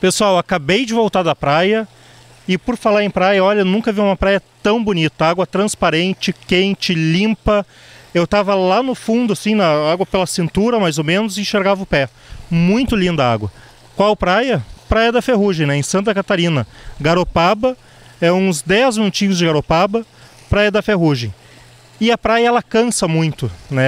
Pessoal, acabei de voltar da praia e por falar em praia, olha, nunca vi uma praia tão bonita, água transparente, quente, limpa. Eu tava lá no fundo, assim, na água pela cintura mais ou menos, e enxergava o pé. Muito linda a água. Qual praia? Praia da Ferrugem, né, em Santa Catarina. Garopaba, é uns 10 minutinhos de Garopaba, Praia da Ferrugem. E a praia, ela cansa muito, né,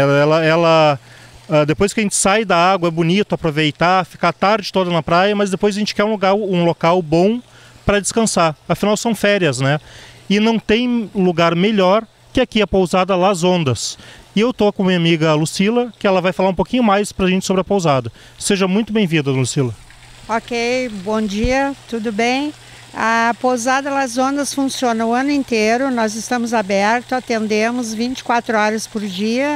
depois que a gente sai da água é bonito aproveitar, ficar a tarde toda na praia, mas depois a gente quer um local bom para descansar. Afinal são férias, né? E não tem lugar melhor que aqui a pousada Las Ondas. E eu tô com minha amiga Lucila, que ela vai falar um pouquinho mais pra gente sobre a pousada. Seja muito bem-vinda, Lucila. Ok, bom dia, tudo bem? A pousada Las Ondas funciona o ano inteiro, nós estamos abertos, atendemos 24 horas por dia.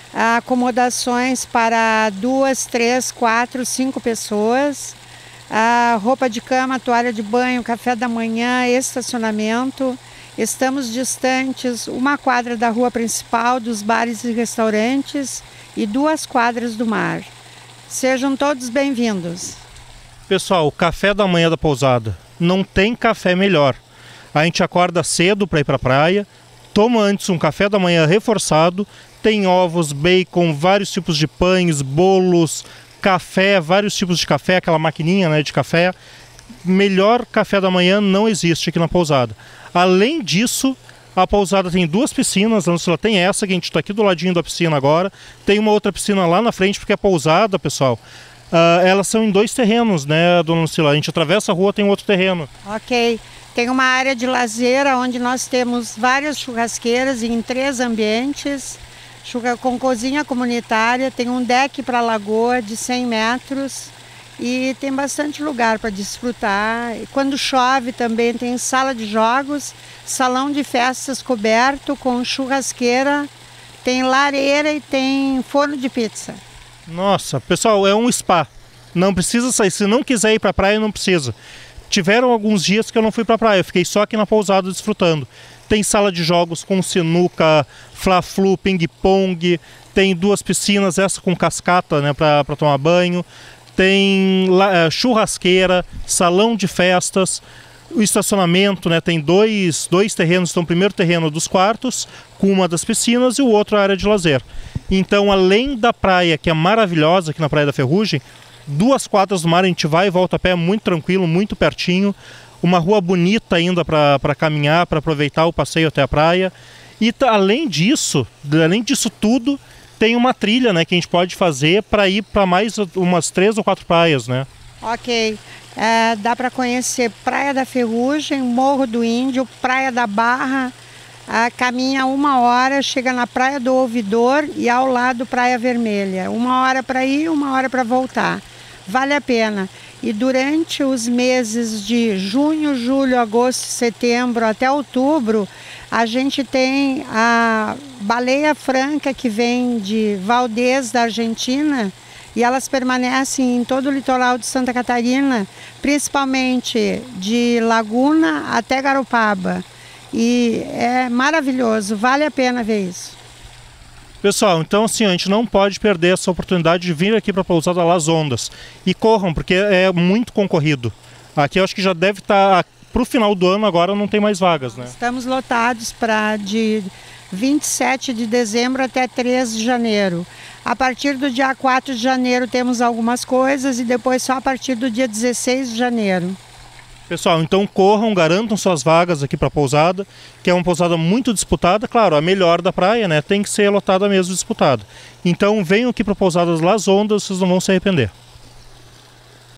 Acomodações para 2, 3, 4, 5 pessoas, roupa de cama, toalha de banho, café da manhã, estacionamento. Estamos distantes 1 quadra da rua principal, dos bares e restaurantes e 2 quadras do mar. Sejam todos bem-vindos. Pessoal, o café da manhã da pousada, não tem café melhor. A gente acorda cedo para ir para a praia, toma antes um café da manhã reforçado, tem ovos, bacon, vários tipos de pães, bolos, café, vários tipos de café, aquela maquininha, né, de café. Melhor café da manhã não existe aqui na pousada. Além disso, a pousada tem 2 piscinas, ela tem essa que a gente está aqui do ladinho da piscina agora, tem uma outra piscina lá na frente, porque a pousada, pessoal, elas são em 2 terrenos, né, dona Lucila? A gente atravessa a rua, tem outro terreno. Ok. Tem uma área de lazer onde nós temos várias churrasqueiras em 3 ambientes, com cozinha comunitária, tem um deck para a lagoa de 100 metros e tem bastante lugar para desfrutar. E quando chove também tem sala de jogos, salão de festas coberto com churrasqueira, tem lareira e tem forno de pizza. Nossa, pessoal, é um spa. Não precisa sair, se não quiser ir para a praia, não precisa. Tiveram alguns dias que eu não fui para a praia, eu fiquei só aqui na pousada desfrutando. Tem sala de jogos com sinuca, fla-flu, ping-pong, tem 2 piscinas, essa com cascata, né, para tomar banho, tem churrasqueira, salão de festas, o estacionamento, né, tem dois terrenos, então o primeiro terreno dos quartos, com uma das piscinas e o outro a área de lazer. Então, além da praia, que é maravilhosa aqui na Praia da Ferrugem, 2 quadras do mar, a gente vai e volta a pé muito tranquilo, muito pertinho. Uma rua bonita ainda para caminhar, para aproveitar o passeio até a praia. E além disso tudo, tem uma trilha, né, que a gente pode fazer para ir para mais umas 3 ou 4 praias, né? Ok. Dá para conhecer Praia da Ferrugem, Morro do Índio, Praia da Barra. Caminha 1 hora, chega na Praia do Ouvidor e ao lado Praia Vermelha. 1 hora para ir, 1 hora para voltar. Vale a pena. E durante os meses de junho, julho, agosto, setembro até outubro, a gente tem a baleia franca que vem de Valdez, da Argentina, e elas permanecem em todo o litoral de Santa Catarina, principalmente de Laguna até Garopaba. E é maravilhoso, vale a pena ver isso. Pessoal, então assim, a gente não pode perder essa oportunidade de vir aqui para a pousada Las Ondas. E corram, porque é muito concorrido. Aqui eu acho que já deve estar, para o final do ano agora não tem mais vagas, né? Estamos lotados de 27 de dezembro até 3 de janeiro. A partir do dia 4 de janeiro temos algumas coisas e depois só a partir do dia 16 de janeiro. Pessoal, então corram, garantam suas vagas aqui para a pousada, que é uma pousada muito disputada, claro, a melhor da praia, né? Tem que ser lotada mesmo, disputada. Então venham aqui para a pousada Las Ondas, vocês não vão se arrepender.